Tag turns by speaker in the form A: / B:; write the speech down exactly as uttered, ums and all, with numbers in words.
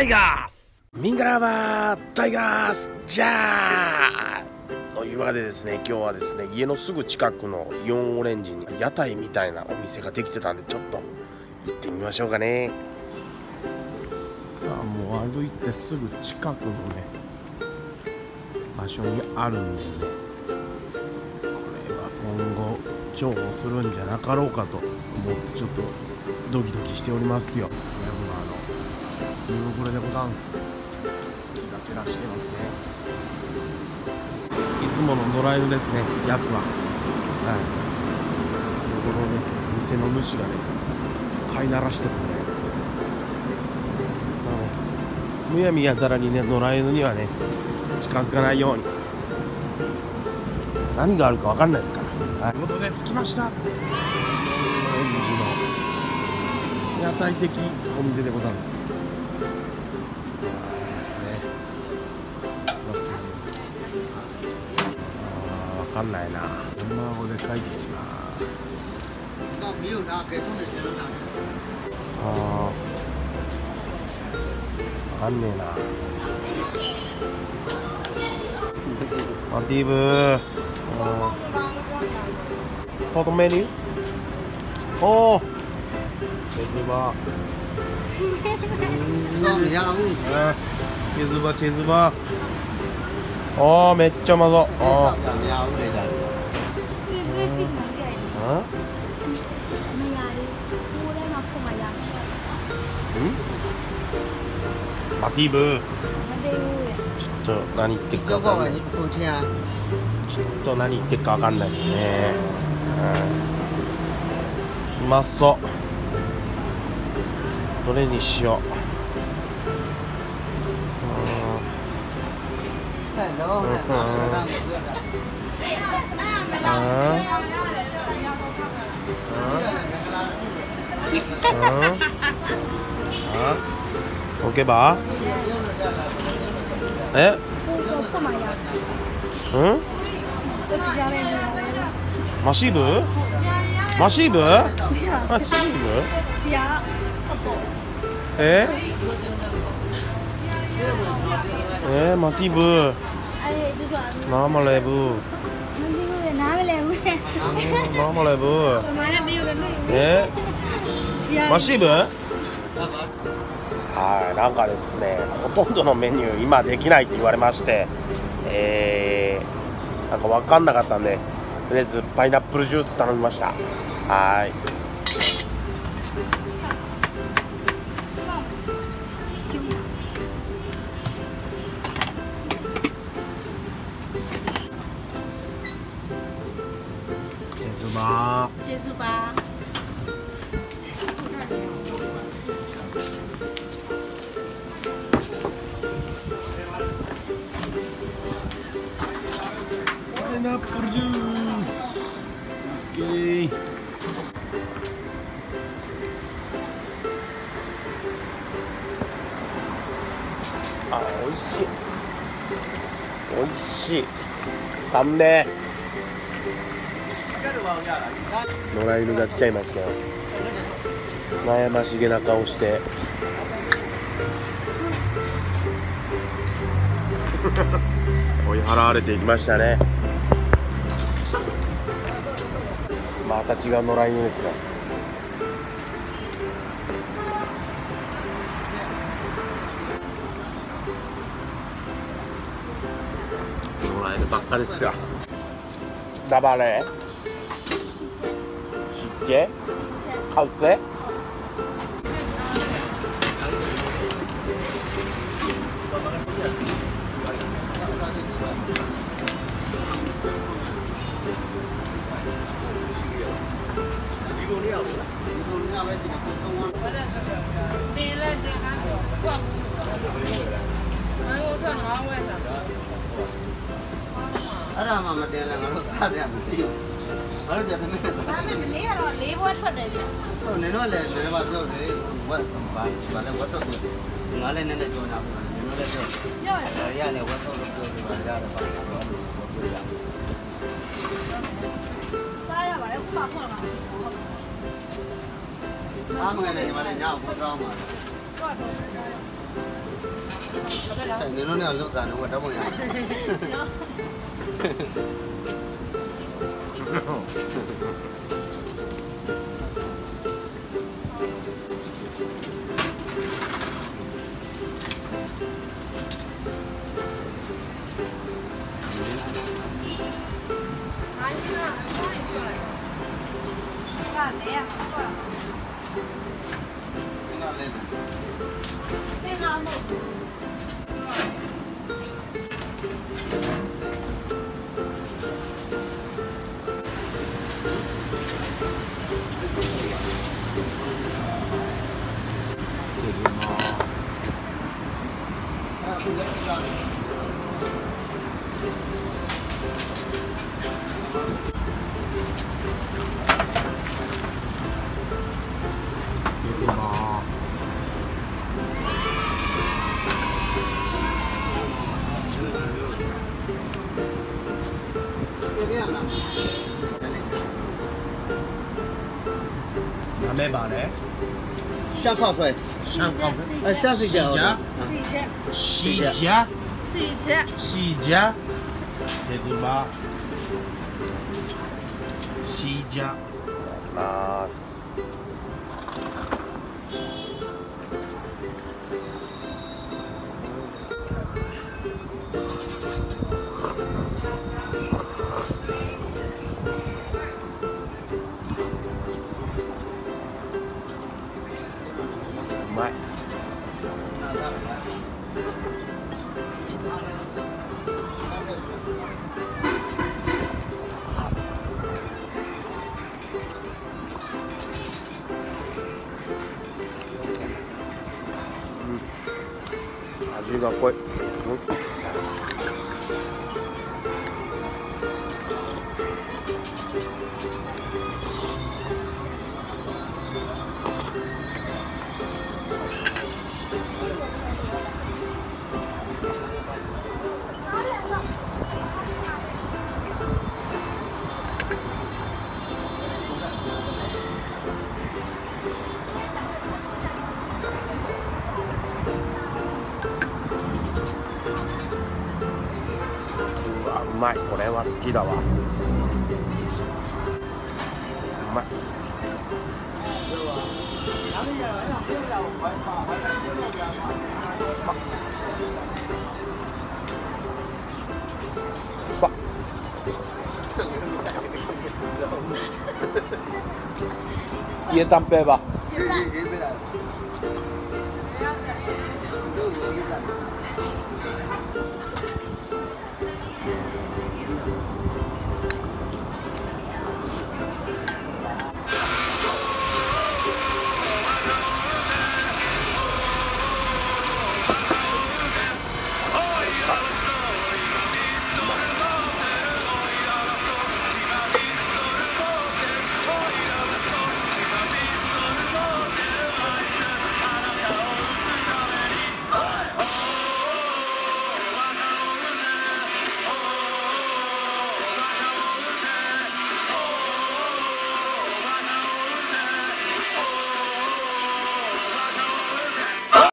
A: タイガースミンガラバータイガースじゃーというわけでですね、今日はですね、家のすぐ近くのイオンオレンジに屋台みたいなお店ができてたんで、ちょっと行ってみましょうかね。さあ、もう歩いてすぐ近くのね場所にあるんでね、これは今後重宝するんじゃなかろうかと思ってちょっとドキドキしておりますよ。見送りでござんす。好きがてらしてますね。いつもの野良犬ですね、やつは。はい。このね、店の主がね、飼いならしてるんで、まあね、むやみやたらにね、野良犬にはね、近づかないように。何があるかわかんないですから。はい。ということで、着きました。オレンジの屋台的お店でございます。わかんないな。山語で書いてるな。ああ、わかんねえな。マティーブ。フォトメニュー。おお。チェズバ。チェズバチェズバ。ああ、めっちゃうまそう。ああ。マティーブ。ちょっと何言ってるか分かんない。ちょっと何言ってるか分かんないですね。うまそう。どれにしよう。置けばえうんマシーブマシーブマシーブええマティブナマレブナマレブえマシーブはい、なんかですね、ほとんどのメニュー今できないって言われまして、えー、なんか分かんなかったんで、とりあえずパイナップルジュース頼みました。はい。チェズバー。
B: チェズバー。
A: パイナップルジュース。オッケー。あ、美味しい。美味しい。たんね。野良犬が来ちゃいましたよ。悩ましげな顔して。追い払われていきましたね。また違う野良犬ですね。野良犬ばっかですよ。ダバレシッチェカウセ
C: အဲ့ဒါမှမတင်လဲငါတို့စားကြမရှိဘူး။ဘာလို့ကြသမီးကဒါပေမဲ့နေရတော့လေးဘွက်ထွက်တယ်ဗျ။ဟုတ်နင်တို့လည်းနင်တို့ကပြောတယ်ဝက်ဘာဘာလဲဝက်တော့တယ်။ငါလည်းနည်းနည်းကြောတာပဲနင်တို့လည်းပြော။ပြောရရလည်းဝက်တော့လို့ပြောတယ်ဗျာရတယ်ပါတော့လို့ပြောရ။စားရပါလေခုမှဖွင့်လာ။အားမငယ်လည်းညီမလည်းညောက်ပို့ကောင်းပါလား။你弄那样肉干的，我找不着。
A: 哪咩吧咧？
C: 香泡水，
A: 香港
C: 呃，香水饺，
A: 西家，
B: 西家，
A: 西家，这个吧，西家，ます。うまい。味が濃い。おいしい。うまい。これは好きだわ。うまい。酸っぱ。椰蛋杯吧。
B: 现在。